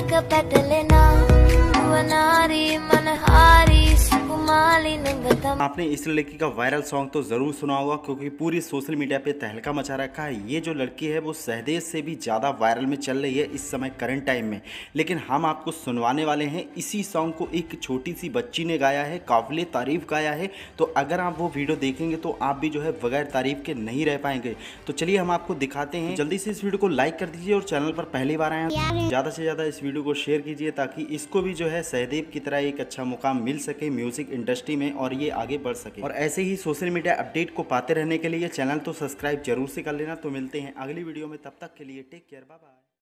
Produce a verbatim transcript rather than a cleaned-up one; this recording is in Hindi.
का पेटलेना वनारी मनहारी सुकुमाली नंगतम। आपने इस लड़की का वायरल सॉन्ग तो जरूर सुना होगा क्योंकि पूरी सोशल मीडिया पे तहलका मचा रखा है। ये जो लड़की है वो सहदेव से भी ज़्यादा वायरल में चल रही है इस समय करंट टाइम में। लेकिन हम आपको सुनवाने वाले हैं इसी सॉन्ग को एक छोटी सी बच्ची ने गाया है, काबिल तारीफ गाया है। तो अगर आप वो वीडियो देखेंगे तो आप भी जो है बगैर तारीफ के नहीं रह पाएंगे। तो चलिए हम आपको दिखाते हैं। जल्दी से इस वीडियो को लाइक कर दीजिए और चैनल पर पहली बार आए हैं ज़्यादा से ज़्यादा इस वीडियो को शेयर कीजिए ताकि इसको भी जो है सहदेव की तरह एक अच्छा मुकाम मिल सके म्यूजिक इंडस्ट्री में और ये आगे बढ़ सके। और ऐसे ही सोशल मीडिया अपडेट को पाते रहने के लिए चैनल तो सब्सक्राइब जरूर से कर लेना। तो मिलते हैं अगली वीडियो में, तब तक के लिए टेक केयर, बाय बाय।